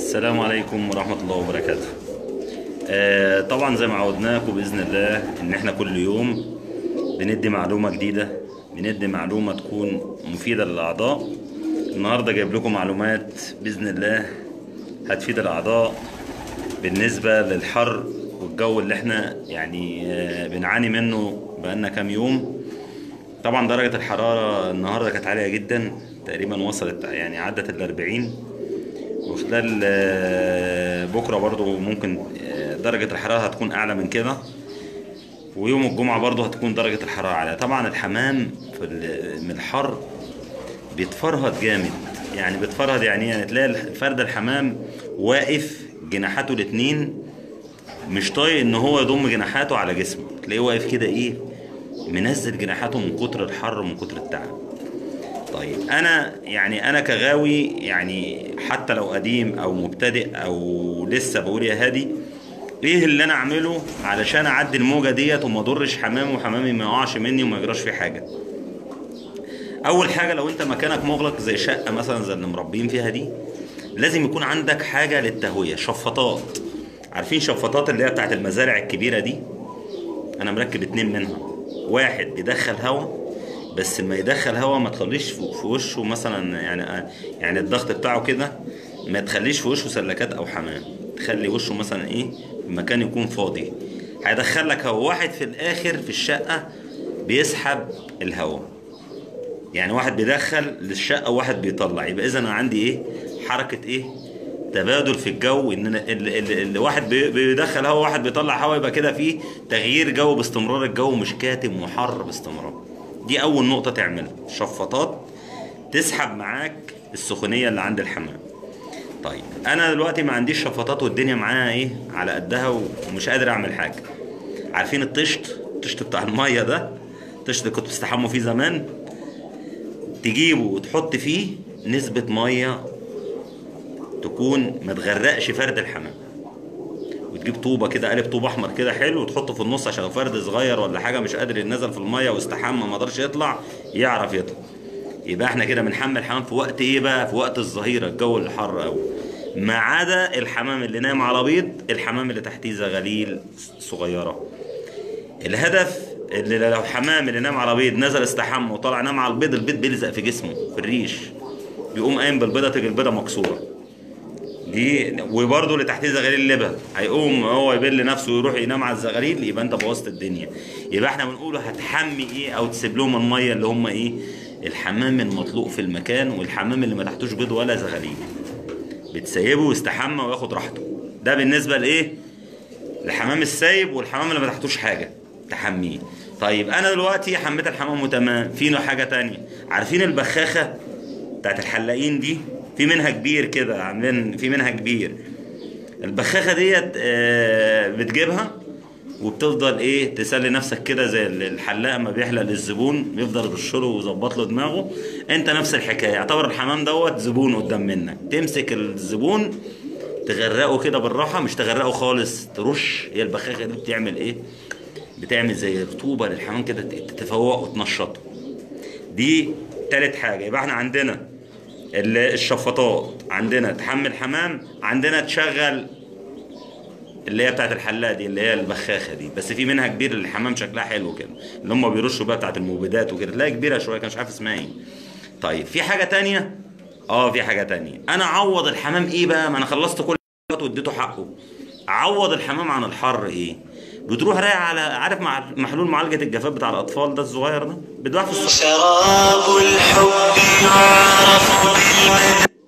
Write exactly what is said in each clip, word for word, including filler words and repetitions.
السلام عليكم ورحمة الله وبركاته. آه طبعا زي ما عودناكم بإذن الله إن احنا كل يوم بندي معلومة جديدة، بندي معلومة تكون مفيدة للأعضاء. النهاردة جايب لكم معلومات بإذن الله هتفيد الأعضاء بالنسبة للحر والجو اللي احنا يعني آه بنعاني منه بقالنا كام يوم. طبعا درجة الحرارة النهاردة كانت عالية جدا، تقريبا وصلت يعني عدت الأربعين، وخلال بكرة برضو ممكن درجة الحرارة هتكون أعلى من كده، ويوم الجمعة برضو هتكون درجة الحرارة عالية. طبعا الحمام في من الحر بيتفرهد جامد، يعني بيتفرهد يعني يعني تلاقي فرد الحمام واقف جناحاته الاتنين مش طايق ان هو يضم جناحاته على جسمه، تلاقيه واقف كده ايه منزل جناحاته من كتر الحر ومن كتر التعب. طيب انا يعني انا كغاوي يعني حتى لو قديم او مبتدئ او لسه بقول يا هادي، ايه اللي انا اعمله علشان اعدي الموجه ديت وما اضرش حمامي وحمامي ما يقعش مني وما يجراش فيه حاجه؟ اول حاجه لو انت مكانك مغلق زي شقه مثلا زي اللي مربيين فيها دي، لازم يكون عندك حاجه للتهويه، شفاطات. عارفين شفاطات اللي هي بتاعت المزارع الكبيره دي؟ انا مركب اتنين منها، واحد بيدخل هواء بس لما يدخل هوا ما تخليش في وشه مثلا يعني يعني الضغط بتاعه كده ما تخليش في وشه سلكات او حمام، تخلي وشه مثلا ايه في مكان يكون فاضي، هيدخل لك هوا. واحد في الاخر في الشقه بيسحب الهوا، يعني واحد بيدخل للشقه وواحد بيطلع، يبقى اذا انا عندي ايه حركه ايه تبادل في الجو، ان اللي واحد بيدخل هوا وواحد بيطلع هوا، يبقى كده في تغيير جو باستمرار، الجو مش كاتم وحر باستمرار. دي اول نقطة تعملها، شفاطات تسحب معاك السخونية اللي عند الحمام. طيب انا دلوقتي ما عنديش شفاطات والدنيا معايا ايه على قدها ومش قادر اعمل حاجة. عارفين الطشت الطشت بتاع المية ده، الطشت اللي كنت بستحموا فيه زمان، تجيبه وتحط فيه نسبة مية تكون ما تغرقش فرد الحمام، وتجيب طوبه كده قالب طوب احمر كده حلو وتحطه في النص عشان فرد صغير ولا حاجه مش قادر ينزل في الميه واستحمى ما قدرش يطلع يعرف يطلع. يبقى احنا كده بنحمل الحمام في وقت ايه بقى؟ في وقت الظهيره، الجو اللي حر قوي، ما عدا الحمام اللي نايم على بيض، الحمام اللي تحتيه زغاليل صغيره. الهدف اللي لو حمام اللي نام على بيض نزل استحمى وطلع نام على البيض، البيض بيلزق في جسمه في الريش، بيقوم قايم بالبيضه، تيجي البيضه مكسوره دي. وبرضه اللي تحتيه زغاليل اللبن هيقوم هو يبل نفسه ويروح ينام على الزغاليل، يبقى انت بوظت الدنيا. يبقى احنا بنقوله هتحمي ايه او تسيب لهم الميه اللي هم ايه؟ الحمام المطلوق في المكان، والحمام اللي ما تحتوش بيض ولا زغاليل بتسيبه ويستحمى وياخد راحته. ده بالنسبه لايه؟ الحمام السايب، والحمام اللي ما تحتوش حاجه تحميه. طيب انا دلوقتي حميت الحمام وتمام، في له حاجه تانية. عارفين البخاخه بتاعت الحلاقين دي؟ في منها كبير كده، عاملين في منها كبير. البخاخه ديت بتجيبها وبتفضل ايه تسلي نفسك كده زي الحلاق ما بيحلق للزبون، بيفضل يرشله ويظبط له دماغه. انت نفس الحكايه، اعتبر الحمام دوت زبون قدام منك، تمسك الزبون تغرقه كده بالراحه، مش تغرقه خالص، ترش. هي البخاخه دي بتعمل ايه؟ بتعمل زي رطوبه للحمام كده، تفوقه وتنشطه. دي تالت حاجه. يبقى احنا عندنا الشفاطات، عندنا تحمل حمام، عندنا تشغل اللي هي بتاعت الحلاق دي اللي هي البخاخه دي، بس في منها كبير الحمام شكلها حلو كده، اللي هم بيرشوا بقى بتاعت المبيدات وكده، تلاقيها كبيره شويه كان مش عارف اسمها ايه. طيب في حاجه تانية؟ اه في حاجه تانية. انا اعوض الحمام ايه بقى؟ ما انا خلصت كل حاجه واديته حقه. اعوض الحمام عن الحر ايه؟ بتروح رايح على، عارف مع محلول معالجه الجفاف بتاع الاطفال ده الصغير ده، بتباع في السوق. شراب الحب يعرف.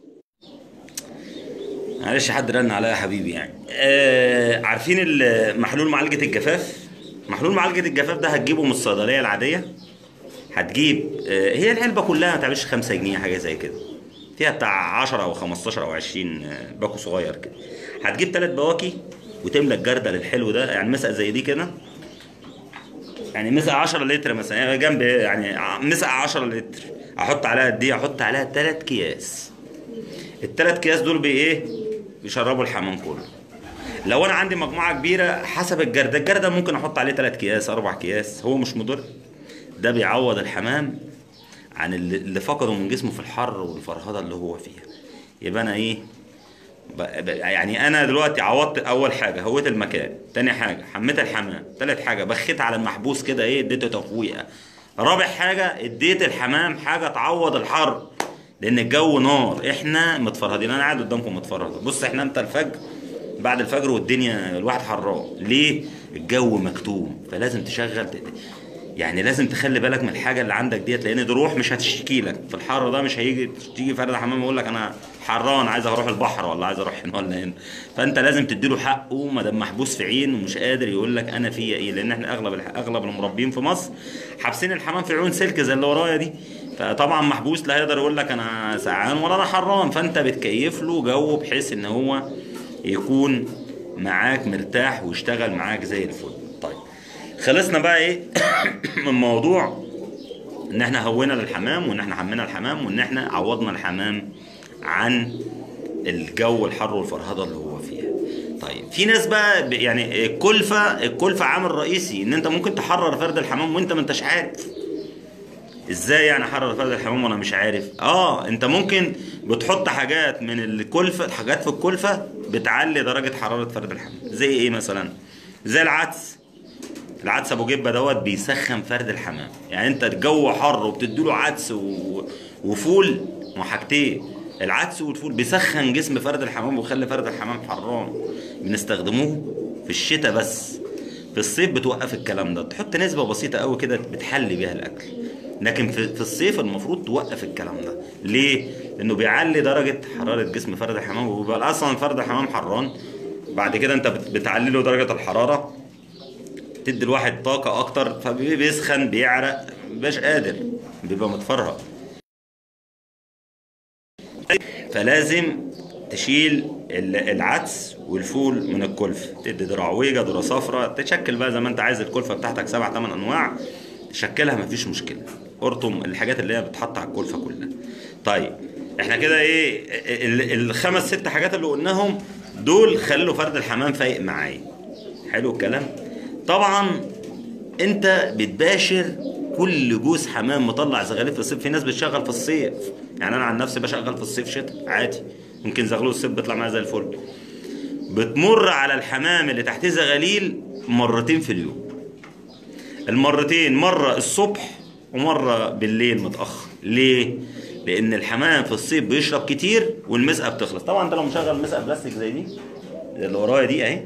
معلش حد رن عليا يا حبيبي يعني. آه عارفين محلول معالجه الجفاف؟ محلول معالجه الجفاف ده هتجيبه من الصيدليه العاديه، هتجيب آه هي العلبه كلها ما تعملش خمسة جنيه حاجه زي كده، فيها بتاع عشرة او خمستاشر او عشرين باكو صغير كده. هتجيب ثلاث بواكي وتملى الجردل الحلو ده، يعني مسقه زي دي كده، يعني مسقه عشرة لتر مثلا، يعني جنب يعني مسقه عشرة لتر، احط عليها قد ايه؟ احط عليها ثلاث اكياس. الثلاث اكياس دول بايه؟ بيشربوا الحمام كله. لو انا عندي مجموعه كبيره حسب الجردل، الجردل ممكن احط عليه ثلاث اكياس اربع اكياس، هو مش مضر. ده بيعوض الحمام عن اللي فقده من جسمه في الحر والفرهده اللي هو فيها. يبقى انا ايه؟ يعني انا دلوقتي عوضت اول حاجه هويت المكان، تاني حاجه حميت الحمام، تالت حاجه بخيت على المحبوس كده ايه اديته تفويقه، رابع حاجه اديت الحمام حاجه تعوض الحر لان الجو نار. احنا متفرهدين، انا قاعد قدامكم متفرهد. بص احنا امتى الفجر، بعد الفجر والدنيا الواحد حران. ليه؟ الجو مكتوم، فلازم تشغل يعني لازم تخلي بالك من الحاجه اللي عندك ديت، لان دي روح مش هتشتكي لك في الحر ده. مش هيجي تيجي فرد حمام يقول لك انا حران عايز اروح البحر ولا عايز اروح هنا ولا هنا. فانت لازم تديله حقه ما دام محبوس في عين ومش قادر يقول لك انا فيا ايه، لان احنا اغلب اغلب المربين في مصر حابسين الحمام في عيون سلك زي اللي ورايا دي. فطبعا محبوس لا هيقدر يقول لك انا سعان ولا انا حران، فانت بتكيف له جو بحيث ان هو يكون معاك مرتاح ويشتغل معاك زي الفل. طيب خلصنا بقى ايه من موضوع ان احنا هوينا للحمام وان احنا حمينا الحمام وان احنا عوضنا الحمام عن الجو الحر والفرهده اللي هو فيها. طيب في ناس بقى يعني الكلفه الكلفه عامل رئيسي ان انت ممكن تحرر فرد الحمام وانت ما انتش عارف. ازاي يعني احرر فرد الحمام وانا مش عارف؟ اه انت ممكن بتحط حاجات من الكلفه، حاجات في الكلفه بتعلي درجه حراره فرد الحمام. زي ايه مثلا؟ زي العدس. العدس ابو جبه دوت بيسخن فرد الحمام. يعني انت الجو حر وبتديله عدس و... وفول، ما حاجتين، العدس والفول بيسخن جسم فرد الحمام ويخلي فرد الحمام حران. بنستخدموه في الشتاء بس، في الصيف بتوقف الكلام ده، تحط نسبه بسيطه قوي كده بتحلي بيها الاكل. لكن في في الصيف المفروض توقف الكلام ده. ليه؟ لانه بيعلي درجه حراره جسم فرد الحمام، وبيبقى اصلا فرد الحمام حران. بعد كده انت بتعلي له درجه الحراره، تدي الواحد طاقه اكتر، فبيسخن بيعرق مبيبقاش قادر، بيبقى متفرهد. فلازم تشيل العدس والفول من الكلفه، تدي دراعويجه، ذره صفراء، تشكل بقى زي ما انت عايز الكلفه بتاعتك سبع ثمان انواع، تشكلها مفيش مشكله. ارطم الحاجات اللي هي بتحط على الكلفه كلها. طيب احنا كده ايه الخمس ست حاجات اللي قلناهم دول خلوا فرد الحمام فايق معايا. حلو الكلام. طبعا انت بتباشر كل جوز حمام مطلع زغاليل في الصيف. في ناس بتشغل في الصيف، يعني انا عن نفسي بشغل في الصيف شتاء عادي، ممكن زغلول الصيف بيطلع معايا زي الفل. بتمر على الحمام اللي تحتيه زغاليل مرتين في اليوم. المرتين مرة الصبح ومرة بالليل متأخر. ليه؟ لأن الحمام في الصيف بيشرب كتير والمسقة بتخلص. طبعا انت لو مشغل مسقة بلاستيك زي دي اللي ورايا دي اهي،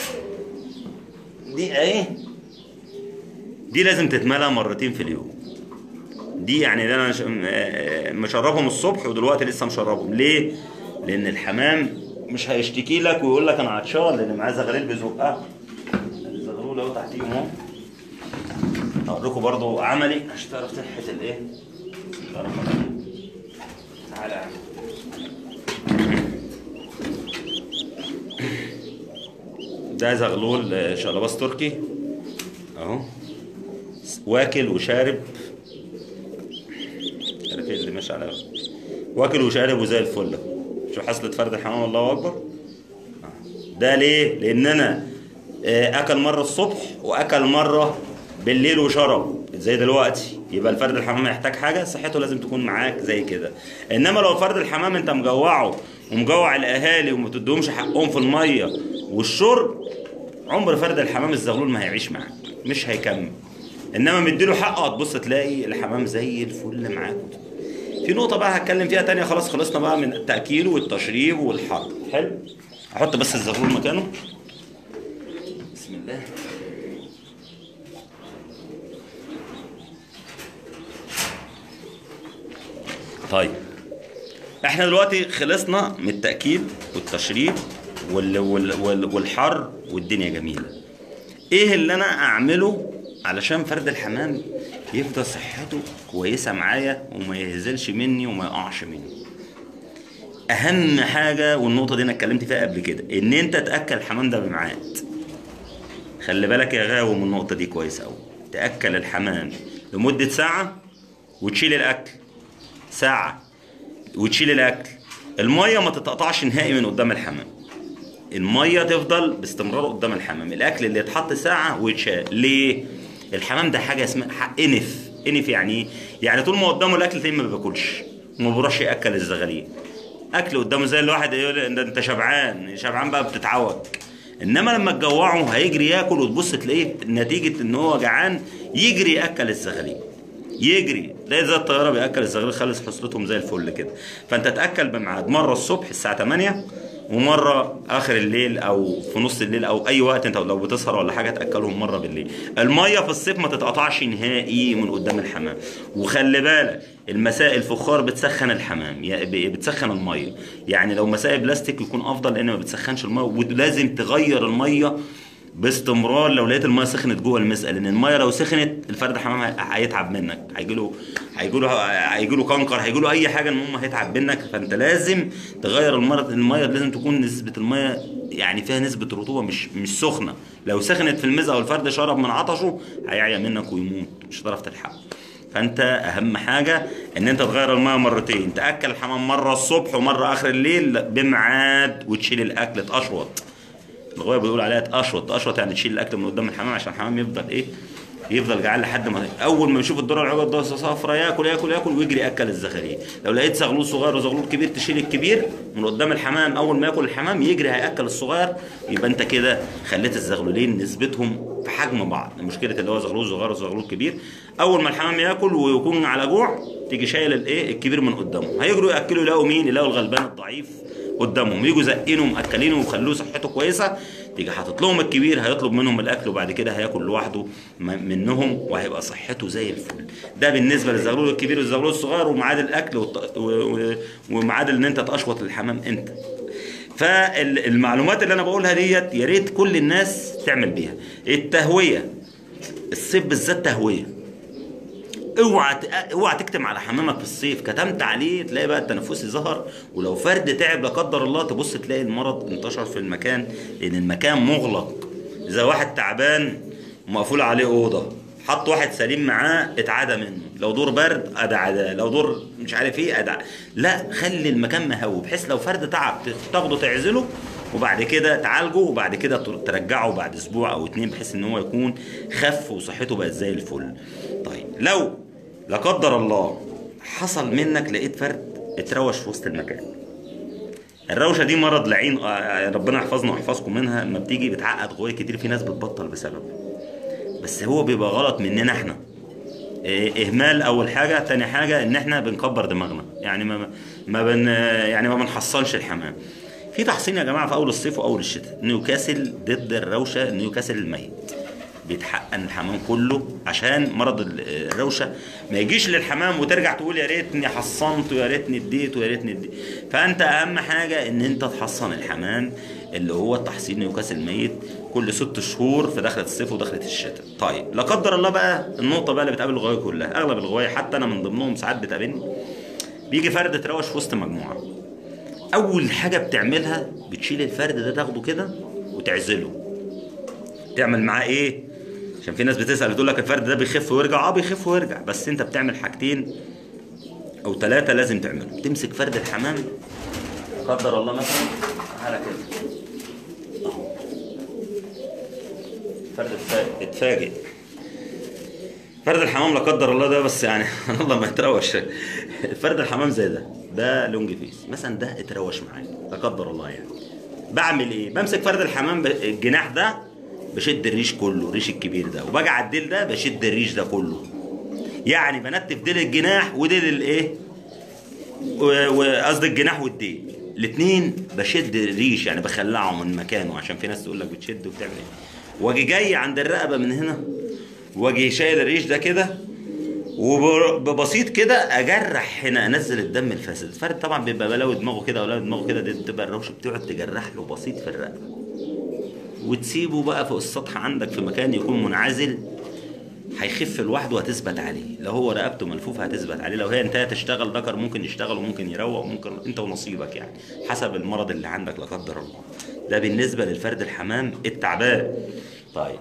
دي اهي، دي لازم تتملى مرتين في اليوم. دي يعني انا مشربهم الصبح ودلوقتي لسه مشربهم. ليه؟ لأن الحمام مش هيشتكي لك ويقول لك انا عطشان لأن معاه زغاليل بيزقها. الزغلول اهو تحتيهم اهو. هوريكم برضو عملي عشان تعرف تنحت الايه. تعالى يا عم. ده زغلول شقلباص تركي اهو، واكل وشارب. عارف ايه اللي ماشي على واكل وشارب وزي الفل. شوف حصلة فرد الحمام الله اكبر. ده ليه؟ لان انا اكل مره الصبح واكل مره بالليل وشرب زي دلوقتي. يبقى الفرد الحمام يحتاج حاجه صحته لازم تكون معاك زي كده. انما لو فرد الحمام انت مجوعه ومجوع الاهالي وما تديهمش حقهم في الميه والشرب، عمر فرد الحمام الزغلول ما هيعيش معاك، مش هيكمل. انما مديله حقه هتبص تلاقي الحمام زي الفل معاك. في نقطه بقى هتكلم فيها تانية. خلاص خلصنا بقى من التاكيل والتشريب والحر. حلو. احط بس الزغلول مكانه. بسم الله. طيب احنا دلوقتي خلصنا من التأكيل والتشريب وال وال وال والحر والدنيا جميلة. ايه اللي انا اعمله علشان فرد الحمام يفضل صحته كويسة معايا وما يهزلش مني وما يقعش مني؟ اهم حاجة، والنقطة دي انا اتكلمت فيها قبل كده، ان انت تأكل الحمام ده بميعاد. خلي بالك يا غاوي من النقطة دي كويس اوي. تأكل الحمام لمدة ساعة وتشيل الاكل ساعة وتشيل الاكل. الميه ما تتقطعش نهائي من قدام الحمام، الميه تفضل باستمرار قدام الحمام. الاكل اللي يتحط ساعه ويتشال. ليه؟ الحمام ده حاجه اسمها انف. انف يعني ايه؟ يعني طول ما قدامه الاكل تلاقيه ما بياكلش وما بيروحش ياكل الزغاليل. اكل قدامه زي الواحد يقول ده انت شبعان شبعان بقى بتتعوج. انما لما تجوعه هيجري ياكل، وتبص تلاقيه نتيجه ان هو جعان يجري ياكل الزغاليل، يجري تلاقي زي الطياره بياكل الزغاليل خالص حصلتهم زي الفل كده. فانت تاكل بميعاد، مره الصبح الساعه تمانية، ومره اخر الليل او في نص الليل او اي وقت انت لو بتسهر ولا حاجه تاكلهم مره بالليل. الميه في الصيف ما تتقطعش نهائي من قدام الحمام. وخلي بالك المسائل الفخار بتسخن الحمام، بتسخن الميه، يعني لو مسائل بلاستيك يكون افضل لان ما بتسخنش الميه. ولازم تغير الميه باستمرار لو لقيت الميه سخنت جوه المسقى، لان الميه لو سخنت الفرد الحمام هيتعب منك، هيجي له هيجي له هيجي له كنكر، هيجي له اي حاجه، المهم هيتعب منك. فانت لازم تغير الميه، الميه لازم تكون نسبه الميه يعني فيها نسبه رطوبه، مش مش سخنه. لو سخنت في المسقى والفرد شرب من عطشه هيعيا منك ويموت، مش هتعرف تلحقه. فانت اهم حاجه ان انت تغير الميه مرتين، تاكل الحمام مره الصبح ومره اخر الليل بميعاد، وتشيل الاكل تقشوط. الغايه بيقول عليها تقشوط، تقشوط يعني تشيل الاكل من قدام الحمام عشان الحمام يفضل ايه؟ يفضل جعان لحد ما اول ما يشوف الذره العجل ده صفرا ياكل ياكل ياكل ويجري ياكل الزغاليل. لو لقيت زغلول صغير وزغلول كبير تشيل الكبير من قدام الحمام، اول ما ياكل الحمام يجري هياكل الصغير. يبقى انت كده خليت الزغلولين نسبتهم في حجم بعض. مشكله اللي هو زغلول صغير وزغلول كبير، اول ما الحمام ياكل ويكون على جوع تيجي شايل الايه الكبير من قدامه، هيجروا ياكلوا يلاقوا مين؟ يلاقوا الغلبان الضعيف قدامهم، يجوا زقينه مأكلينه وخلوه صحته كويسه. تيجي حاطط لهم الكبير هيطلب منهم الاكل، وبعد كده هياكل لوحده منهم وهيبقى صحته زي الفل. ده بالنسبه للزغلول الكبير والزغلول الصغير وميعاد الاكل وميعاد ان انت تقشوط الحمام انت. فالمعلومات اللي انا بقولها ديت يا ريت كل الناس تعمل بيها. التهويه الصيف بالذات تهويه، اوعى اوعى تكتم على حمامك في الصيف. كتمت عليه تلاقي بقى التنفسي ظهر، ولو فرد تعب لا قدر الله تبص تلاقي المرض انتشر في المكان، لان المكان مغلق. اذا واحد تعبان ومقفول عليه اوضه، حط واحد سليم معاه اتعدى منه، لو دور برد ادعى، لو دور مش عارف ايه ادعى. لا، خلي المكان مهوي بحيث لو فرد تعب تاخده تعزله وبعد كده تعالجه، وبعد كده ترجعه بعد اسبوع او اتنين بحيث ان هو يكون خف وصحته بقت زي الفل. طيب لو لا قدر الله حصل منك لقيت فرد اتروش في وسط المكان، الروشه دي مرض لعين ربنا يحفظنا ويحفظكم منها، لما بتيجي بتعقد غويه كتير، في ناس بتبطل بسبب، بس هو بيبقى غلط مننا احنا. اهمال اول حاجه، تاني حاجه ان احنا بنكبر دماغنا، يعني ما ما بن يعني ما بنحصنش الحمام. في تحصين يا جماعه في اول الصيف واول الشتاء، نيوكاسل ضد الروشه، نيوكاسل الميت بيتحقن الحمام كله عشان مرض الروشه ما يجيش للحمام وترجع تقول يا ريتني حصنت ويا ريتني اديت ويا ريتني اديت. فانت اهم حاجه ان انت تحصن الحمام اللي هو التحصين نيوكاسل الميت كل ست شهور في دخله الصيف ودخله الشتاء. طيب لا قدر الله بقى النقطه بقى اللي بتقابل الغوايه كلها، اغلب الغوايه حتى انا من ضمنهم ساعات بتقابلني، بيجي فرد تروش في وسط مجموعه. اول حاجه بتعملها بتشيل الفرد ده تاخده كده وتعزله. تعمل معاه ايه؟ عشان في ناس بتسال بتقول لك الفرد ده بيخف ويرجع. اه بيخف ويرجع، بس انت بتعمل حاجتين او ثلاثه لازم تعملهم. تمسك فرد الحمام قدر الله مثلا على كده، فرد اتفاجئ فرد الحمام لا قدر الله ده، بس يعني الله ما يتروش. فرد الحمام زي ده ده لونج فيس مثلا، ده اتروش معايا لا قدر الله، يعني بعمل ايه؟ بمسك فرد الحمام الجناح ده بشد الريش كله، الريش الكبير ده، وباجي على الديل ده بشد الريش ده كله، يعني بنتف ديل الجناح وديل الايه، وقصدي الجناح والديل الاثنين بشد الريش، يعني بخلعه من مكانه، عشان في ناس تقول لك بتشد وبتعمل ايه. واجي جاي عند الرقبه من هنا واجي شايل الريش ده كده، وببسيط كده اجرح هنا، انزل الدم الفاسد. الفرد طبعا بيبقى بلاوي دماغه كده ولا دماغه كده، دي بتبقى الروشه بتقعد تجرح له بسيط في الرقبه، وتسيبه بقى فوق السطح عندك في مكان يكون منعزل، هيخف لوحده وهتثبت عليه. لو هو رقبته ملفوفه هتثبت عليه، لو هي انتهى تشتغل ذكر ممكن يشتغل وممكن يروق وممكن انت ونصيبك، يعني حسب المرض اللي عندك لا قدر الله. ده بالنسبه للفرد الحمام التعبان. طيب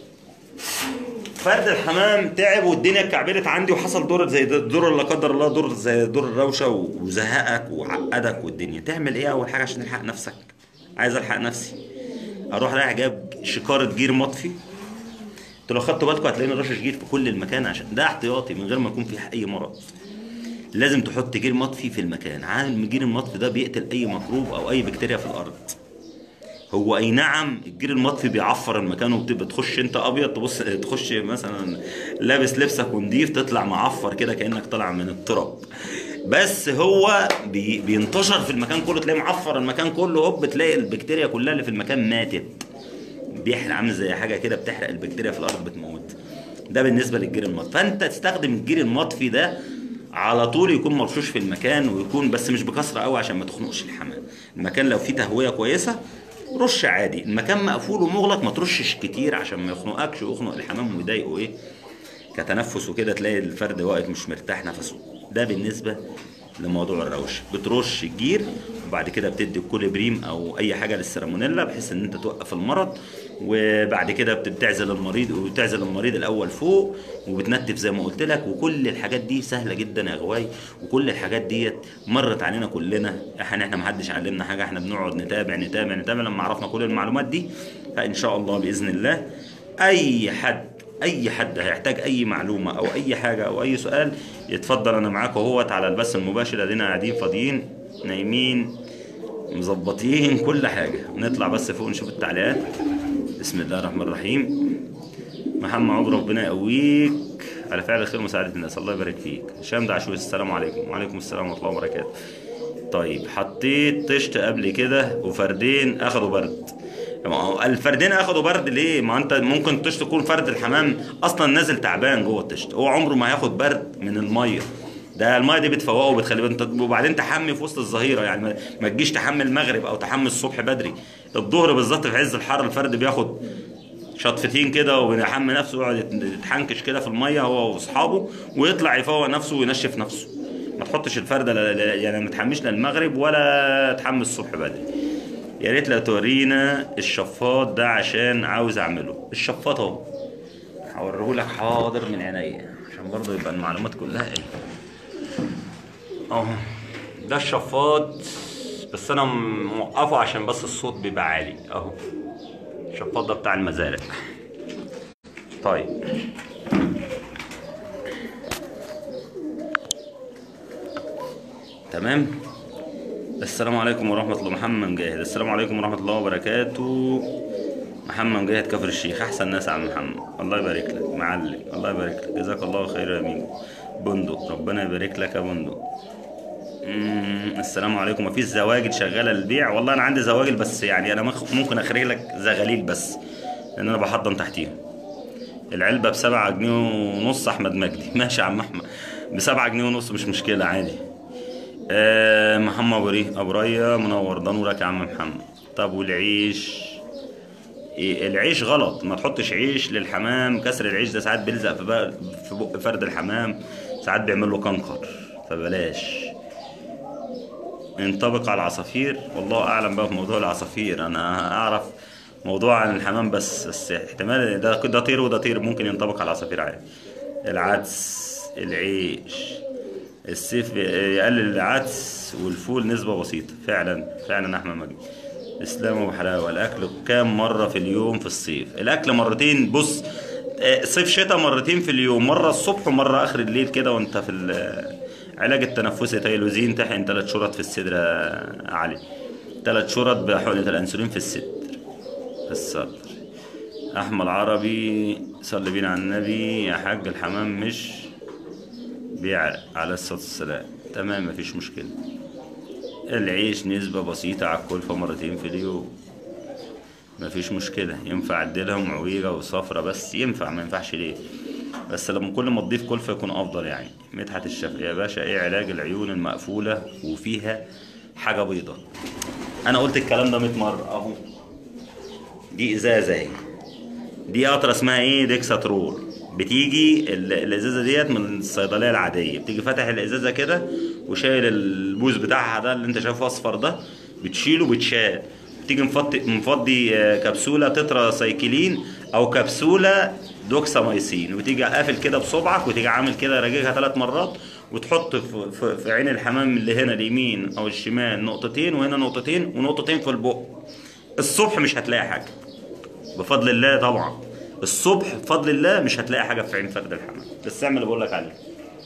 فرد الحمام تعب والدنيا اتكعبلت عندي وحصل دور زي دور لا قدر الله، دور زي دور الروشه وزهقك وعقدك والدنيا، تعمل ايه اول حاجه عشان تلحق نفسك؟ عايز الحق نفسي، اروح رايح جايب شكاره جير مطفي. انتوا لو خدتوا بالكم هتلاقيني رشش جير في كل المكان، عشان ده احتياطي من غير ما يكون فيه اي مرض. لازم تحط جير مطفي في المكان. عالم الجير المطفي ده بيقتل اي ميكروب او اي بكتيريا في الارض. هو اي نعم الجير المطفي بيعفر المكان، وبتبقى تخش انت ابيض تبص تخش مثلا لابس لبسك ونضيف تطلع معفر كده كانك طالع من التراب، بس هو بي بينتشر في المكان كله، تلاقيه معفر المكان كله، هوب تلاقي البكتيريا كلها اللي في المكان ماتت. بيحرق، عامل زي حاجه كده بتحرق البكتيريا في الارض بتموت. ده بالنسبه للجير المطفي. فانت تستخدم الجير المطفي ده على طول، يكون مرشوش في المكان، ويكون بس مش بكثره قوي عشان ما تخنقش الحمام. المكان لو فيه تهويه كويسه رش عادي، المكان مقفول ومغلق ما ترشش كتير عشان ما يخنقكش ويخنق الحمام ويضايقه ايه كتنفس وكده، تلاقي الفرد واقف مش مرتاح نفسه. ده بالنسبه لموضوع الروش. بترش الجير وبعد كده بتدي الكوليبريم او اي حاجه للسالمونيلا بحيث ان انت توقف المرض، وبعد كده بتعزل المريض وبتعزل المريض الاول فوق وبتنتف زي ما قلت لك. وكل الحاجات دي سهله جدا يا غواي، وكل الحاجات ديت مرت علينا كلنا. احنا احنا ما حدش علمنا حاجه، احنا بنقعد نتابع نتابع نتابع لما عرفنا كل المعلومات دي. فان شاء الله باذن الله اي حد اي حد هيحتاج اي معلومه او اي حاجه او اي سؤال يتفضل، انا معاك اهوت على البث المباشر، ادينا قاعدين فاضيين نايمين مظبطين كل حاجه، نطلع بس فوق نشوف التعليقات. بسم الله الرحمن الرحيم. محمد عمر ربنا يقويك على فعل الخير ومساعده الناس، الله يبارك فيك. هشام دعشوي السلام عليكم. وعليكم السلام ورحمه الله وبركاته. طيب حطيت طشت قبل كده وفردين اخدوا برد. الفردين اخدوا برد ليه؟ ما انت ممكن الطشت تكون فرد الحمام اصلا نازل تعبان جوه الطشت، هو عمره ما هياخد برد من الميه، ده الميه دي بتفوقه وبتخليه انت. وبعدين تحمي في وسط الظهيره، يعني ما تجيش تحمي المغرب او تحمي الصبح بدري، الظهر بالظبط في عز الحر الفرد بياخد شطفتين كده وبيحمي نفسه ويقعد يتحنكش كده في الميه هو واصحابه ويطلع يفوق نفسه وينشف نفسه. ما تحطش الفرده يعني ما تحميش لا المغرب ولا تحمي الصبح بدري. يا ريت لو تورينا الشفاط ده عشان عاوز اعمله. الشفاط اهو هوريهولك حاضر من عينيا عشان برضه يبقى المعلومات كلها ايه. اهو ده الشفاط، بس انا موقفه عشان بس الصوت بيبقى عالي. اهو الشفاط ده بتاع المزارع. طيب تمام. السلام عليكم ورحمة الله. محمد مجاهد السلام عليكم ورحمة الله وبركاته. محمد مجاهد كفر الشيخ، أحسن ناس عم محمد، الله يبارك لك معلم، الله يبارك لك، جزاك الله خير يا ميجو. بندق ربنا يبارك لك يا بندق. السلام عليكم. مفيش زواجل شغالة للبيع؟ والله أنا عندي زواجل بس يعني أنا ممكن أخرج لك زغاليل بس لأن أنا بحضن تحتيهم. العلبة بسبعة جنيه ونص أحمد مجدي. ماشي يا عم أحمد، بسبعة جنيه ونص مش مشكلة عادي. آه محمد ابو ابو ريا منور، ده نورك يا عم محمد. طب والعيش إيه؟ العيش غلط، ما تحطش عيش للحمام، كسر العيش ده ساعات بيلزق في بق في بق فرد الحمام، ساعات بيعمل له كنكر، فبلاش. ينطبق على العصافير؟ والله اعلم بقى في موضوع العصافير، انا اعرف موضوع عن الحمام بس بس احتمال ده ده طير وده طير، ممكن ينطبق على العصافير عادي. العدس، العيش، السيف يقلل العدس والفول نسبة بسيطة. فعلا فعلا احمد مجدي. اسلام ابو حلاوه. الاكل كام مرة في اليوم في الصيف؟ الاكل مرتين. بص صيف شتاء مرتين في اليوم، مرة الصبح ومرة اخر الليل كده وانت في العلاج التنفسي. تايلوزين تحقن ثلاث شرط في الصدر يا علي، ثلاث شرط بحقنة الانسولين في الصدر في الصدر. احمد عربي صلي بينا على النبي يا حاج، الحمام مش بيعرق على الصلاة والسلام. تمام مفيش مشكلة. العيش نسبة بسيطة على الكلفة مرتين في اليوم، مفيش مشكلة. ينفع عدلهم عويرة وصفرة بس ينفع، ما ينفعش ليه؟ بس لما كل ما تضيف كلفة يكون أفضل يعني. مدحت الشافعي. يا باشا ايه علاج العيون المقفولة وفيها حاجة بيضة؟ أنا قلت الكلام ده مية مرة أهو. دي إزازة اهي، دي قطرة اسمها ايه؟ ديكساترول. بتيجي الازازه ديت من الصيدليه العاديه، بتيجي فاتح الازازه كده وشايل البوز بتاعها ده اللي انت شايفه اصفر ده، بتشيله بتشال. بتيجي مفضي مفضي كبسوله تترا سايكلين او كبسوله دوكسامايسين، وتيجي قافل كده بصبعك وتيجي عامل كده راجعها ثلاث مرات وتحط في, في عين الحمام اللي هنا اليمين او الشمال نقطتين، وهنا نقطتين ونقطتين في البق. الصبح مش هتلاقي حاجه بفضل الله، طبعا الصبح بفضل الله مش هتلاقي حاجه في عين فرد الحمام، بس اعمل اللي بقول لك عليه.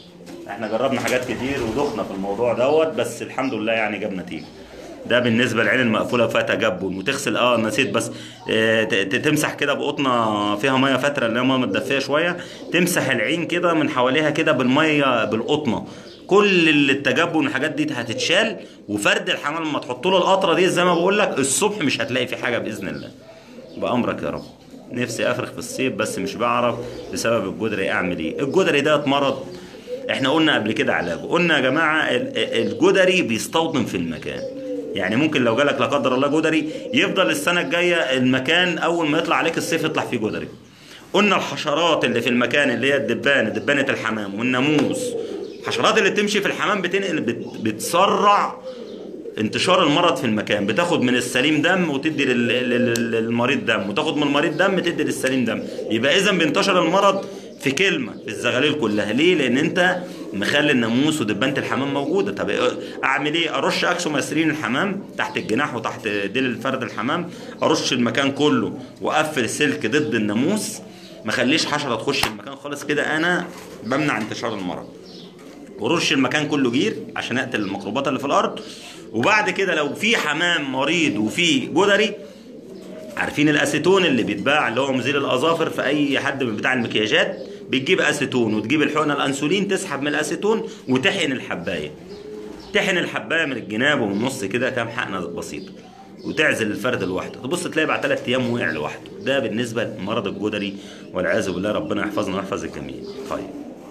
احنا جربنا حاجات كتير ودخنا في الموضوع دوت، بس الحمد لله يعني جاب نتيجه. ده بالنسبه للعين المقفوله فيها تجبن، وتغسل اه نسيت بس اه تمسح كده بقطنه فيها ميه فتره اللي هي ميه متدفيه شويه، تمسح العين كده من حواليها كده بالميه بالقطنه، كل التجبن والحاجات دي هتتشال. وفرد الحمام لما تحط له القطره دي زي ما بقول لك الصبح مش هتلاقي فيه حاجه باذن الله. بامرك يا رب. نفسي افرخ في الصيف بس مش بعرف بسبب الجدري. اعمل ايه؟ الجدري ده مرض احنا قلنا قبل كده علاجه. قلنا يا جماعه الجدري بيستوطن في المكان، يعني ممكن لو جالك لا قدر الله جدري يفضل السنه الجايه المكان اول ما يطلع عليك الصيف يطلع فيه جدري. قلنا الحشرات اللي في المكان اللي هي الدبانه، دبانه الحمام والناموس، الحشرات اللي بتمشي في الحمام بتنقل بت بتسرع انتشار المرض في المكان، بتاخد من السليم دم وتدي للمريض دم، وتاخد من المريض دم تدي للسليم دم، يبقى اذا بينتشر المرض في كلمه في الزغاليل كلها. ليه؟ لان انت مخلي الناموس ودبانه الحمام موجوده. طب اعمل ايه؟ ارش اكسوماسرين الحمام تحت الجناح وتحت ديل الفرد الحمام، ارش المكان كله واقفل السلك ضد الناموس، ما خليش حشره تخش المكان خالص، كده انا بمنع انتشار المرض. ورش المكان كله جير عشان اقتل الميكروبات اللي في الارض. وبعد كده لو في حمام مريض وفي جدري، عارفين الاسيتون اللي بيتباع اللي هو مزيل الاظافر في اي حد من بتاع المكياجات، بتجيب اسيتون وتجيب الحقنه الانسولين تسحب من الاسيتون وتحقن الحبايه، تحقن الحبايه من الجناب ومن النص كده كام حقنه بسيطه، وتعزل الفرد لوحده، تبص تلاقي بعد ثلاث ايام وقع لوحده. ده بالنسبه لمرض الجدري والعياذ بالله، ربنا يحفظنا ويحفظ الجميع. طيب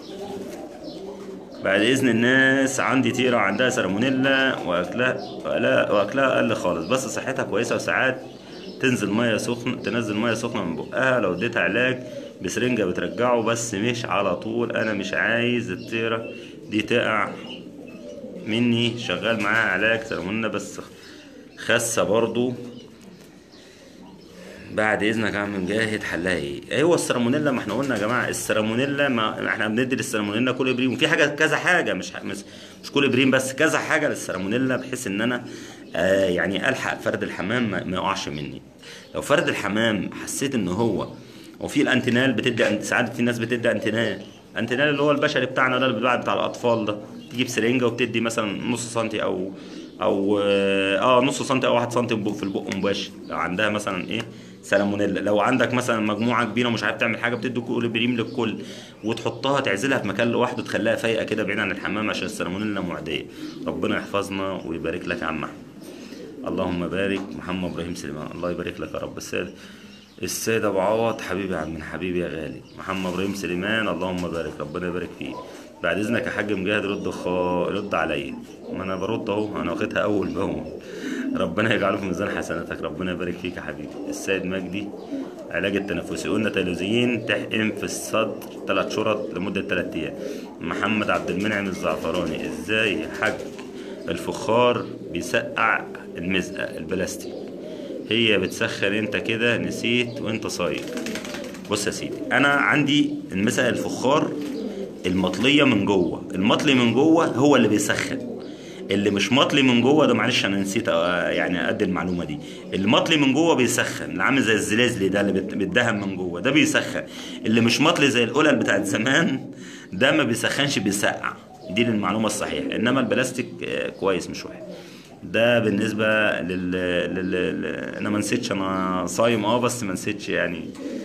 بعد اذن الناس، عندي تيرة عندها سالمونيلا واكلها واكلها قل خالص، بس صحتها كويسه، وساعات تنزل ميه سخنه تنزل ميه سخنه من بقها، لو اديتها علاج بسرنجه بترجعه بس مش على طول. انا مش عايز التيرة دي تقع مني، شغال معاها علاج سالمونيلا بس خاسه برضو. بعد اذنك يا عم مجاهد حلها ايه؟ ايوه السالمونيلا، ما احنا قلنا يا جماعه السالمونيلا، ما احنا بندي للسالمونيلا كل ابريم، وفي حاجه كذا حاجه مش مش, مش كل ابريم بس، كذا حاجه للسالمونيلا بحيث ان انا آه يعني الحق فرد الحمام ما, ما يقعش مني. لو فرد الحمام حسيت ان هو، وفي الانتينال بتدي ساعات، في ناس بتدي انتينال، انتينال اللي هو البشري بتاعنا ده اللي بيتباع بتاع الاطفال ده، تجيب سرنجه وبتدي مثلا نص سنتي او او اه نص سنتي او واحد سنتي في البق مباشر لو عندها مثلا ايه سالمونيلا. لو عندك مثلا مجموعه كبيره ومش عارف تعمل حاجه بتدي كل بريم للكل، وتحطها تعزلها في مكان لوحده تخليها فايقه كده بعيد عن الحمام عشان السالمونيلا معديه. ربنا يحفظنا ويبارك لك يا عم احمد. اللهم بارك. محمد ابراهيم سليمان، الله يبارك لك يا رب. السيد السيد ابو عوض حبيبي يا عم حبيبي يا غالي. محمد ابراهيم سليمان، اللهم بارك، ربنا يبارك فيك. بعد اذنك يا حاج مجاهد رد خا... رد عليا، ما انا برد اهو، انا واخدها اول باول. ربنا يجعله في ميزان حسناتك، ربنا يبارك فيك يا حبيبي. السيد مجدي، علاج التنفسي قلنا تيلوزين تحقن في الصدر ثلاث شرط لمده ثلاث ايام. محمد عبد المنعم الزعفراني، ازاي يا حاج الفخار بيسقع المزقه البلاستيك؟ هي بتسخن انت كده نسيت وانت صايم. بص يا سيدي، انا عندي المسقه الفخار المطليه من جوه، المطلي من جوه هو اللي بيسخن، اللي مش مطلي من جوه ده معلش انا نسيت يعني ادي المعلومه دي، المطلي من جوه بيسخن، اللي عامل زي الزلازلي ده اللي بيتدهن من جوه ده بيسخن، اللي مش مطلي زي القلل بتاعت زمان ده ما بيسخنش بيسقع. دي المعلومه الصحيحه، انما البلاستيك كويس مش وحش. ده بالنسبه لل, لل... لل... انا ما نسيتش، انا صايم اه بس ما نسيتش يعني.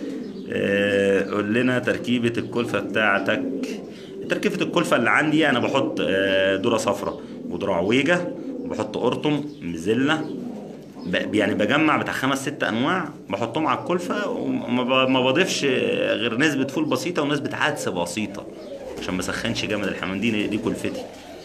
آه... قول لنا تركيبه الكلفه بتاعتك. تركيبه الكلفه اللي عندي انا بحط آه ذره صفراء وذره عويجه، وبحط قرطم مزله، يعني بجمع بتاع خمس ست انواع بحطهم على الكلفه، وما بضيفش غير نسبه فول بسيطه ونسبه عدس بسيطه عشان ما اسخنش جامد الحمام. دي دي كلفتي.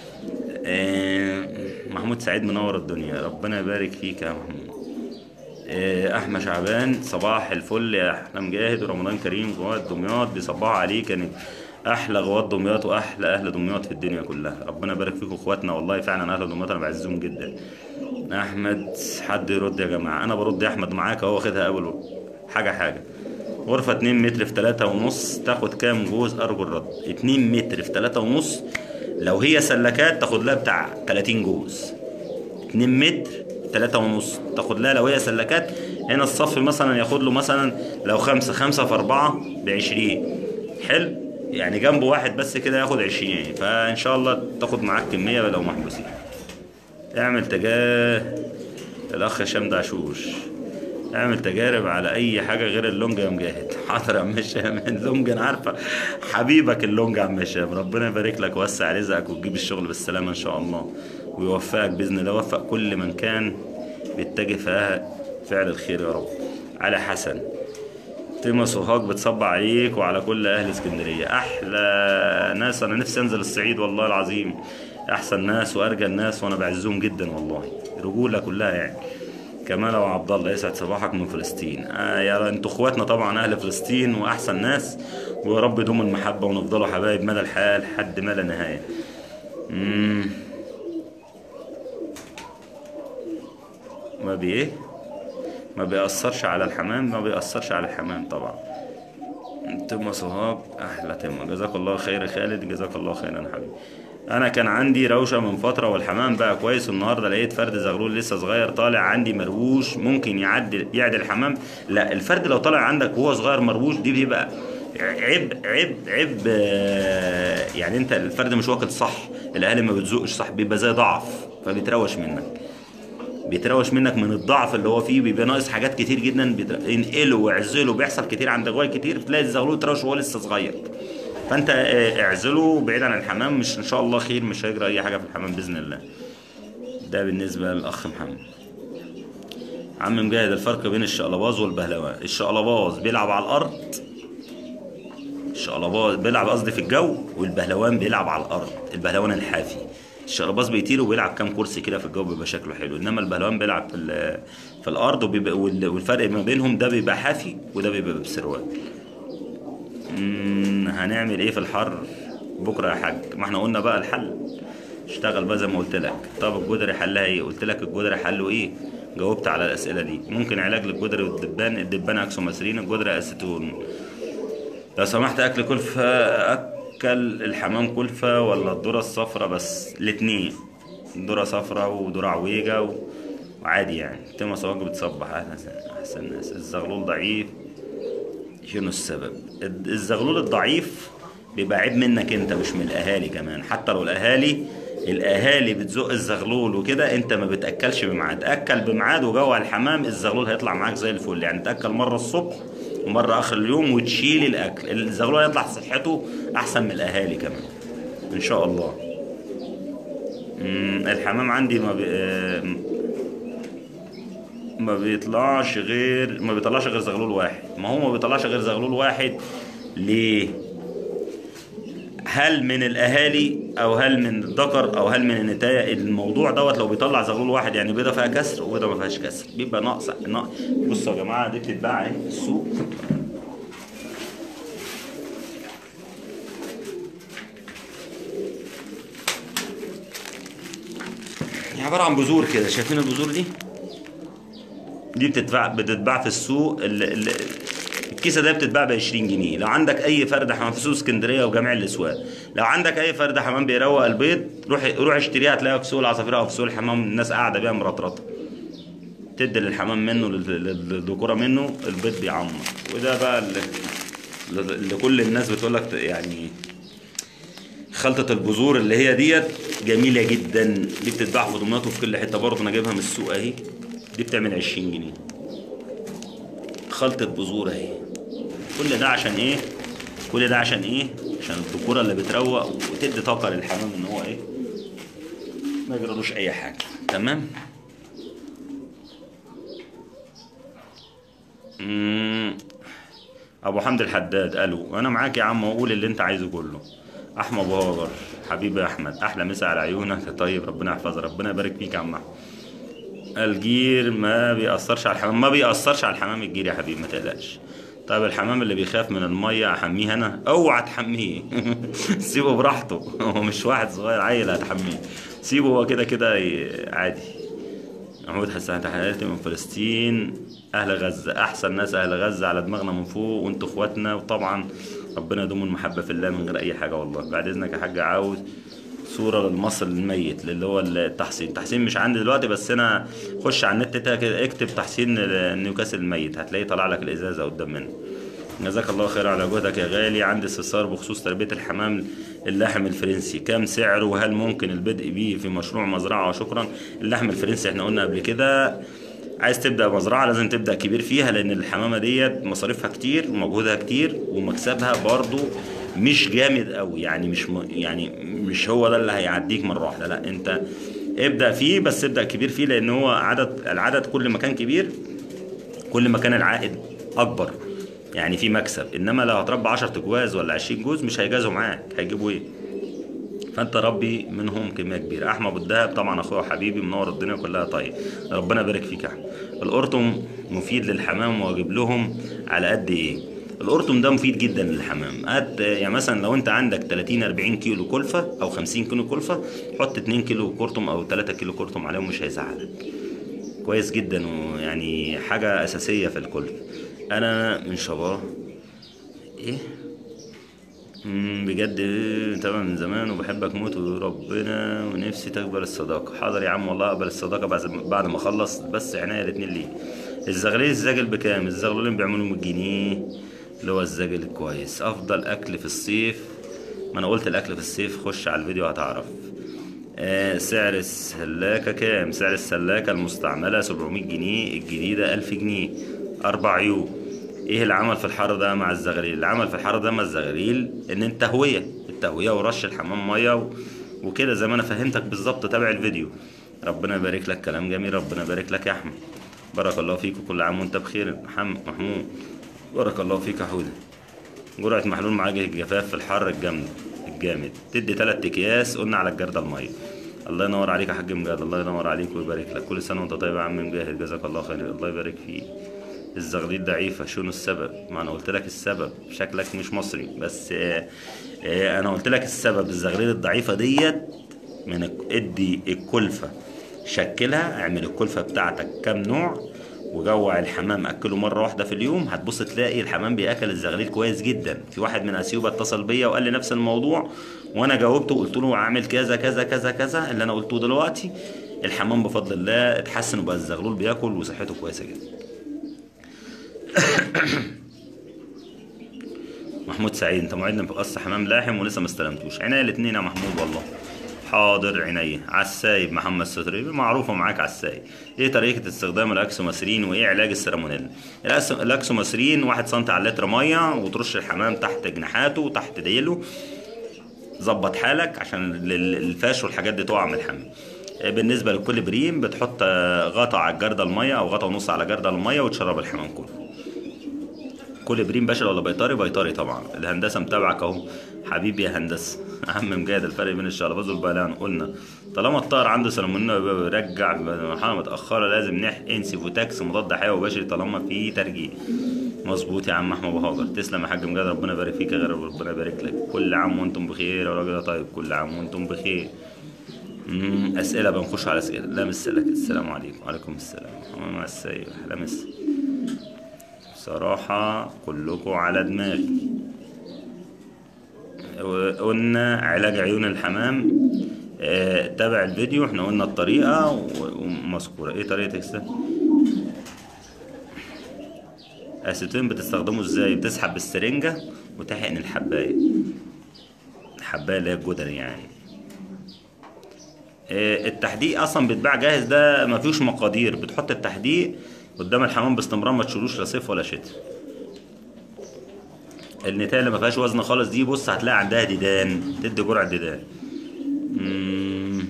آه محمود سعيد منور الدنيا، ربنا يبارك فيك يا محمود. آه احمد شعبان، صباح الفل يا احلى مجاهد ورمضان كريم. جواد دمياط بيصبحوا عليك، يعني احلى غوات دمياط واحلى اهل دمياط في الدنيا كلها، ربنا يبارك فيكم اخواتنا، والله فعلا اهل دمياط انا بعزهم جدا. احمد، حد يرد يا جماعه؟ انا برد يا احمد معاك اهو، واخدها اول حاجه حاجه. غرفه اتنين متر في تلاتة ونص تاخد كام جوز؟ ارجو الرد. اتنين متر في تلاتة ونص لو هي سلكات تاخد لها بتاع تلاتين جوز. اتنين متر تلاتة ونص تاخد لها لو هي سلكات. هنا الصف مثلا ياخد له مثلا لو خمسة خمسة في أربعة بعشرين، حلو. يعني جنبه واحد بس كده ياخد عشرين، فان شاء الله تاخد معاك كميه لو محبوسين. اعمل تجاه الاخ هشام دعشوش، اعمل تجارب على اي حاجه غير اللونج يا مجاهد. حاضر يا عم هشام، اللونج انا عارفه حبيبك اللونج يا عم هشام، ربنا يبارك لك ويوسع رزقك وتجيب الشغل بالسلامه ان شاء الله، ويوفقك باذن الله، ويوفق كل من كان بيتجه في فعل الخير يا رب. علي حسن، تيما سوهاج بتصب عليك وعلى كل اهل اسكندريه، احلى ناس. انا نفسي انزل الصعيد والله العظيم، احسن ناس وارجى الناس وانا بعزهم جدا والله، رجوله كلها يعني. كمال ابو عبد الله، يسعد صباحك من فلسطين. آه يا انتوا اخواتنا طبعا اهل فلسطين واحسن ناس، ويا رب دوم المحبه ونفضلوا حبايب مدى الحياه لحد ما لا نهايه. امم ما بي ايه ما بيأثرش على الحمام، ما بيأثرش على الحمام طبعا. تم سوهاج، احلى تم، جزاك الله خير يا خالد، جزاك الله خيرا يا حبيبي. انا كان عندي روشه من فتره والحمام بقى كويس، النهارده لقيت فرد زغلول لسه صغير طالع عندي مرووش، ممكن يعدل يعدل الحمام؟ لا، الفرد لو طالع عندك وهو صغير مرووش دي بيبقى عيب عيب عيب آه، يعني انت الفرد مش واكل صح، الاهالي ما بتزقش صح، بيبقى زي ضعف فبيتروش منك، بيتروش منك من الضعف اللي هو فيه، بيبقى ناقص حاجات كتير جدا، ينقله ويعزله، بيحصل كتير عند غواي كتير، تلاقي الزغلول يتروش وهو لسه صغير. فانت اعزله بعيد عن الحمام، مش ان شاء الله خير، مش هيجرى اي حاجه في الحمام باذن الله. ده بالنسبه للاخ محمد. عم مجاهد، الفرق بين الشقلباز والبهلوان، الشقلباز بيلعب على الارض، الشقلباز بيلعب قصدي في الجو، والبهلوان بيلعب على الارض، البهلوان الحافي. الشقلباز بيطير وبيلعب كام كرسي كده في الجو بيبقى شكله حلو، انما البهلوان بيلعب في في الارض، وبيبقى والفرق ما بينهم ده بيبقى حافي وده بيبقى بسروال. هنعمل ايه في الحر بكره يا حاج؟ ما احنا قلنا بقى الحل، اشتغل بقى زي ما قلت لك. طب الجدري حلها ايه؟ قلت لك الجدري حله ايه، جاوبت على الاسئله دي. ممكن علاج للجدري والدبان، الدبان اكسوماسرين، الجدري اسيتون. لو سمحت، اكل كلفه، اكل الحمام كلفه ولا الذره الصفراء بس؟ الاتنين، ذره صفراء وذره عويجه وعادي يعني. تيما صواج بتصبح، اهلا احسن ناس. الزغلول ضعيف، شنو السبب؟ الزغلول الضعيف بيبقى عيب منك انت مش من الاهالي كمان، حتى لو الاهالي الاهالي بتزق الزغلول وكده، انت ما بتاكلش بميعاد، اكل بميعاد وجوع الحمام الزغلول هيطلع معاك زي الفل، يعني تاكل مره الصبح ومره اخر اليوم وتشيل الاكل، الزغلول هيطلع صحته احسن من الاهالي كمان ان شاء الله. الحمام عندي ما بي... ما بيطلعش غير ما بيطلعش غير زغلول واحد. ما هو ما بيطلعش غير زغلول واحد ليه؟ هل من الاهالي او هل من الذكر او هل من النتايه؟ الموضوع دوت لو بيطلع زغلول واحد يعني بيضه فيها كسر وبيضه ما فيهاش كسر، بيبقى ناقص. بصوا يا جماعه، دي بتتباع اهي في السوق، عباره عن بذور كده، شايفين البذور دي؟ دي بتتباع بتتباع في السوق، ال ال الكيسه دي بتتباع ب عشرين جنيه. لو عندك اي فرد حمام في سوق اسكندريه وجميع الاسواق، لو عندك اي فرد حمام بيروق البيض، روح روح اشتريها، هتلاقيها في سوق العصافير او في سوق الحمام، الناس قاعده بيها مرطرطه، تدي للحمام منه للذكوره منه، البيض بيعمر. وده بقى اللي, اللي كل الناس بتقول لك يعني خلطه البذور اللي هي ديت جميله جدا، دي بتتباع في دمياط وفي كل حته برضه، انا جايبها من السوق اهي، دي بتعمل عشرين جنيه خلطه بذور اهي. كل ده عشان ايه؟ كل ده عشان ايه؟ عشان الذكوره اللي بتروق وتدي طاقه للحمام ان هو ايه؟ ما يجرالوش اي حاجه. تمام. امم ابو حمد الحداد، الو، انا معاك يا عم، واقول اللي انت عايزه كله. احمد ابو هاجر، حبيبي يا احمد، احلى مسا على عيونك. طيب، ربنا يحفظك، ربنا يبارك فيك يا عم احمد. الجير ما بيأثرش على الحمام، ما بيأثرش على الحمام الجير يا حبيبي، ما تقلقش. طيب الحمام اللي بيخاف من الميه احميه انا؟ اوعى تحميه سيبه براحته، هو مش واحد صغير عيل هتحميه، سيبه هو كده كده عادي. محمود حسن، تحياتي من فلسطين، اهل غزه احسن ناس، اهل غزه على دماغنا من فوق، وانتوا اخواتنا، وطبعا ربنا يدوم المحبه في الله من غير اي حاجه والله. بعد اذنك يا حاج، عاوز صوره للمصل الميت اللي هو التحسين. التحسين مش عندي دلوقتي، بس انا خش على النت كده اكتب تحسين نيوكاسل الميت، هتلاقيه طلع لك الازازه قدام منه. جزاك الله خير على جهدك يا غالي. عندي استفسار بخصوص تربية الحمام اللحم الفرنسي، كم سعره وهل ممكن البدء به في مشروع مزرعة؟ وشكرا. اللحم الفرنسي احنا قلنا قبل كده، عايز تبدأ مزرعة لازم تبدأ كبير فيها، لأن الحمامة ديت مصاريفها كتير ومجهودها كتير ومكسبها برضو مش جامد قوي، يعني مش م... يعني مش هو ده اللي هيعديك مرة واحدة، لا انت ابدأ فيه، بس ابدأ كبير فيه، لأن هو عدد العدد كل ما كان كبير كل ما كان العائد أكبر، يعني في مكسب. انما لو هتربي عشرة جواز ولا عشرين جوز مش هيجازوا معاك، هيجيبوا ايه؟ فانت ربي منهم كميه كبيره. احمد ابو الدهب طبعا اخويا وحبيبي منور الدنيا كلها. طيب ربنا يبارك فيك يا احمد. القرطم مفيد للحمام واجيب لهم على قد ايه؟ القرطم ده مفيد جدا للحمام. قد يعني مثلا لو انت عندك تلاتين اربعين كيلو كلفه او خمسين كيلو كلفه، حط اتنين كيلو قرطم او تلاتة كيلو قرطم عليهم مش هيزعلك. كويس جدا، ويعني حاجه اساسيه في الكلفه. انا من شباب ايه مم، بجد متابع من زمان وبحبك موت وربنا ونفسي تقبل الصداقة. حاضر يا عم والله اقبل الصداقة بعد بعد ما اخلص، بس عناية الاتنين ليه. الزغلول الزاجل بكام؟ الزغلولين بيعملوا مية جنيه، اللي هو الزاجل الكويس. افضل اكل في الصيف؟ ما انا قلت الاكل في الصيف، خش على الفيديو هتعرف. آه سعر السلاكة كام؟ سعر السلاكة المستعملة سبعمية جنيه، الجديدة ألف جنيه، أربع عيوب. إيه العمل في الحر ده مع الزغاليل؟ العمل في الحر ده مع الزغاليل إن التهوية التهوية ورش الحمام مية و... وكده زي ما أنا فهمتك بالظبط. تابع الفيديو. ربنا يبارك لك، كلام جميل. ربنا يبارك لك يا أحمد، بارك الله فيك وكل عام وأنت بخير. محمد محمود بارك الله فيك يا حودة. جرعة محلول معالج الجفاف في الحر الجامد الجامد تدي تلات اكياس، قلنا على الجردة المية. الله ينور عليك يا حاج مجاهد، الله ينور عليك ويبارك لك. كل سنة وانت طيب يا عم مجاهد، جزاك الله خير، الله يبارك فيك. الزغليل ضعيفة، شنو السبب؟ ما انا قلت لك السبب، شكلك مش مصري بس. آه آه انا قلت لك السبب. الزغليل الضعيفة ديت من الك- ادي الكلفة، شكلها، اعمل الكلفة بتاعتك كام نوع وجوع الحمام، اكله مره واحده في اليوم، هتبص تلاقي الحمام بياكل الزغليل كويس جدا. في واحد من اثيوبيا اتصل بيا وقال لي نفس الموضوع، وانا جاوبته وقلت له اعمل كذا كذا كذا كذا اللي انا قلته دلوقتي. الحمام بفضل الله اتحسن وبقى الزغلول بياكل وصحته كويسه جدا. محمود سعيد، انت موعدنا في قص حمام لاحم ولسه ما استلمتوش. عينيا الاثنين يا محمود والله. حاضر عينيا. عالسايب محمد ستري، معروفه معاك عالسايب. ايه طريقه استخدام الاكسوماسرين وايه علاج السالمونيلا؟ الأس- الاكسوماسرين واحد سنتي على لتر ميه، وترش الحمام تحت جناحاته وتحت ديله. ظبط حالك عشان ال- ال- الفاش والحاجات دي تقع من الحمام. بالنسبه لكل بريم بتحط آه، غطا على الجردل الميه او غطا ونص على جردل الميه وتشرب الحمام كله. كل بريم باشا ولا بيطري؟ بيطري طبعا. الهندسه متابعك اهو حبيبي يا هندسه. عم مجاهد، الفرق بين الشلباز والبيلان قلنا طالما الطائر عنده سالمونيلا بيرجع مرحله متاخره لازم نحقن سيفوتاكس مضاد حيوي بشري طالما في ترجيع. مظبوط يا عم احمد ابو هاجر، تسلم يا حاج مجاهد، ربنا يبارك فيك يا غير، ربنا يبارك لك. كل عام وانتم بخير يا راجل يا طيب، كل عام وانتم بخير. أمم، اسئله بنخش على اسئله. لا مسلك، السلام عليكم. وعليكم السلام. مع السيد احلى مسا. بصراحة كلكم على دماغي. قلنا علاج عيون الحمام. آه، تابع الفيديو، احنا قلنا الطريقة و- ومذكورة. ايه طريقة الس- اسيتون بتستخدمه ازاي؟ بتسحب بالسرنجة وتحقن الحباية، الحباية اللي هي الجدري يعني. آه، التحديق اصلا بيتباع جاهز، ده ما فيهوش مقادير، بتحط التحديق قدام الحمام باستمرار، ما تشيلوش لا صيف ولا شتاء. النتاية اللي ما فيهاش وزن خالص دي بص هتلاقي عندها ديدان، تدي جرعة ديدان. مم.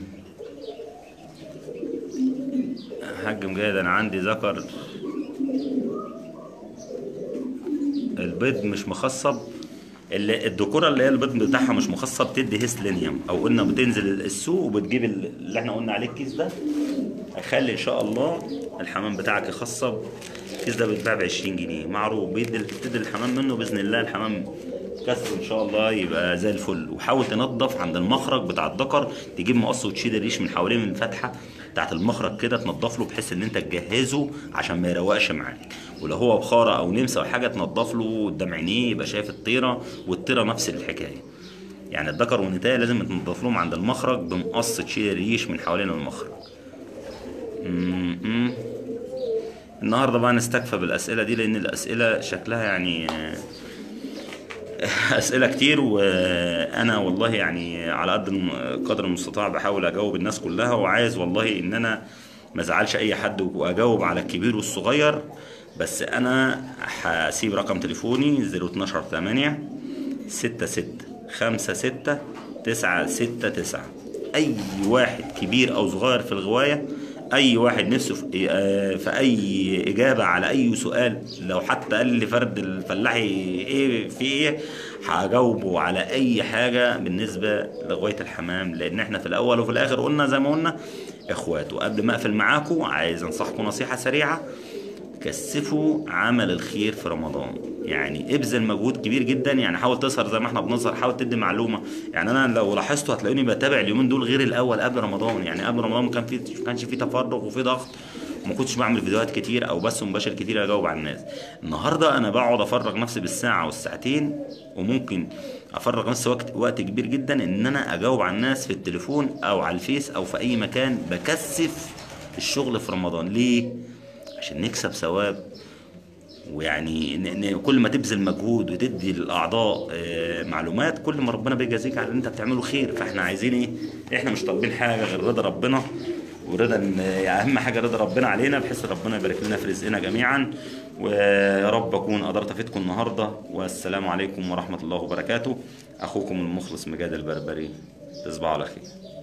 حاج مجاهد انا عندي ذكر البيض مش مخصب. اللي الذكوره اللي هي البيض بتاعها مش مخصب تدي هيستلينيوم، او قلنا بتنزل السوق وبتجيب اللي احنا قلنا عليه الكيس ده. هيخلي ان شاء الله الحمام بتاعك يخصب. الكيس ده بيتباع ب عشرين جنيه، معروف، بيدي بتدي الحمام منه باذن الله الحمام كسر ان شاء الله يبقى زي الفل. وحاول تنظف عند المخرج بتاع الذكر، تجيب مقص وتشيل الريش من حوالين من الفتحه بتاعت المخرج كده، تنضف له بحيث ان انت تجهزه عشان ما يروقش معاك. ولو هو بخاره او نمسه او حاجه تنضف له قدام عينيه يبقى شايف الطيره، والطيره نفس الحكايه. يعني الذكر والنتايه لازم تنضف لهم عند المخرج بمقص، تشيل الريش من حوالين المخرج. م-م. النهارده بقى نستكفى بالاسئله دي لان الاسئله شكلها يعني اسئله كتير، وانا والله يعني على قد الم- قدر المستطاع بحاول اجاوب الناس كلها، وعايز والله ان انا ما ازعلش اي حد واجاوب على الكبير والصغير. بس انا هسيب رقم تليفوني صفر اتناشر تمانية ستة ستة خمسة ستة تسعة ستة تسعة. اي واحد كبير او صغير في الغواية، اي واحد نفسه في, آه، في اي اجابة على اي سؤال، لو حتى قال لي فرد الفلاحي ايه في ايه، هجاوبه على اي حاجة بالنسبة لغاية الحمام. لان احنا في الاول وفي الاخر قلنا زي ما قلنا اخوات. وقبل ما اقفل معاكم عايز انصحكم نصيحة سريعة: كثفوا عمل الخير في رمضان. يعني ابذل مجهود كبير جدا، يعني حاول تسهر زي ما احنا بنسهر، حاول تدي معلومه. يعني انا لو لاحظتوا هتلاقوني بتابع اليومين دول غير الاول قبل رمضان. يعني قبل رمضان كان في ما كانش في تفرغ وفي ضغط، وما كنتش بعمل فيديوهات كتير او بث مباشر كتير اجاوب على الناس. النهارده انا بقعد افرغ نفسي بالساعه والساعتين، وممكن افرغ نفسي وقت وقت كبير جدا ان انا اجاوب على الناس في التليفون او على الفيس او في اي مكان. بكثف الشغل في رمضان ليه؟ عشان نكسب ثواب. ويعني ن- ن- كل ما تبذل مجهود وتدي الاعضاء آه، معلومات، كل ما ربنا بيجازيك على اللي انت بتعمله خير. فاحنا عايزين ايه؟ احنا مش طالبين حاجه غير رضا ربنا، ورضا ان يعني اهم حاجه رضا ربنا علينا، بحيث ربنا يبارك لنا في رزقنا جميعا. ويا رب اكون قدرت افيدكم النهارده، والسلام عليكم ورحمه الله وبركاته. اخوكم المخلص مجاد البربري. تصبحوا على خير.